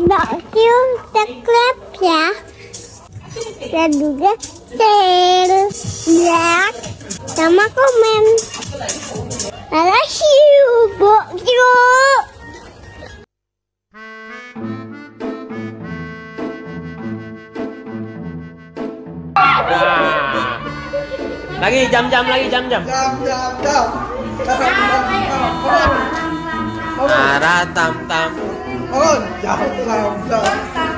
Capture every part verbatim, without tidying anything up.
subscribe ya. Dan juga share, like, sama komen. I love you, Bokyo. Nah. Lagi jam-jam lagi jam-jam. Jam-jam jam. Ara tam-tam. Oh, jam-jam jam.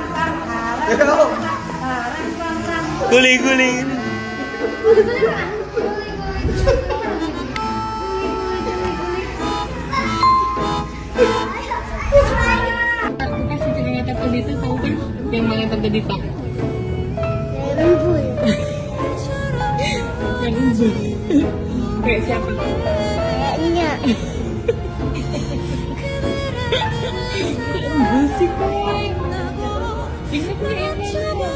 Guling-guling. Aku kasih cerita Tante Dita, tahu kan? Yang mana Tante Dita? Embul. Yang embul. Kayak siapa? Kayaknya. Kok embul sih kok? Ingat nggak yang mana?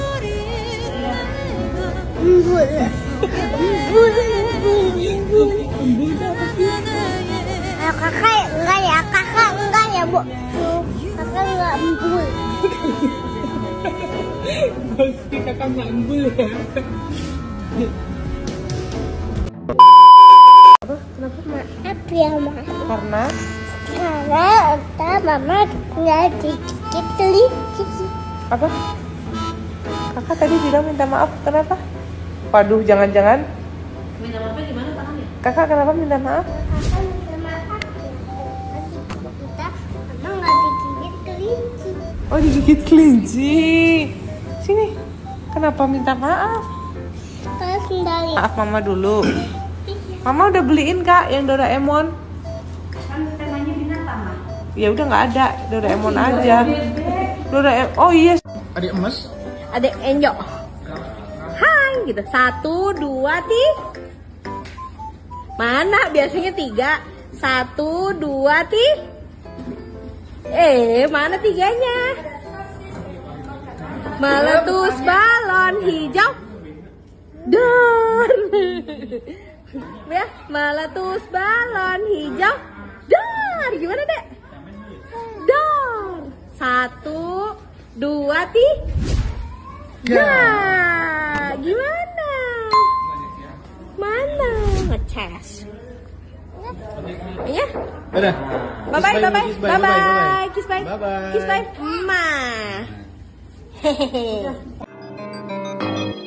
Embul. Embul. Embul. Embul itu apa sih? Ah, kakak enggak ya, kakak enggak ya, Bu. Kakak enggak embul. Pasti kakak nggak embul ya. Kenapa? Maaf ya, Ma. Karena Karena entah Mama nggak dikit kelinci. apa? Kakak tadi bilang minta maaf, kenapa? Waduh, jangan-jangan minta maaf gimana tangannya? Kakak kenapa minta maaf? Kakak minta maaf ya. Kita Mama nggak digigit kelinci. Oh, digigit kelinci. Sini. Kenapa minta maaf? Kalau sendiri. Maaf Mama dulu. Mama udah beliin Kak yang Doraemon. Kan temanya binatang lah. Ya udah nggak ada, Doraemon aja. Doraemon. Oh iya. Adik emas. Adek Enjo. Hai gitu. Satu, dua, tiga. Mana biasanya tiga? Satu, dua, tiga. Eh, mana tiganya? Meletus balon hijau. Dar. Ya, meletus balon hijau. Dar. Gimana, Dek? Dar. Satu, dua, tiga. Ya, gimana? Mana? Ngeces. Ya. Dadah. Bye bye, bye bye, Kiss bye bye, kiss bye, Bye bye. kiss bye, ma. Hehehe.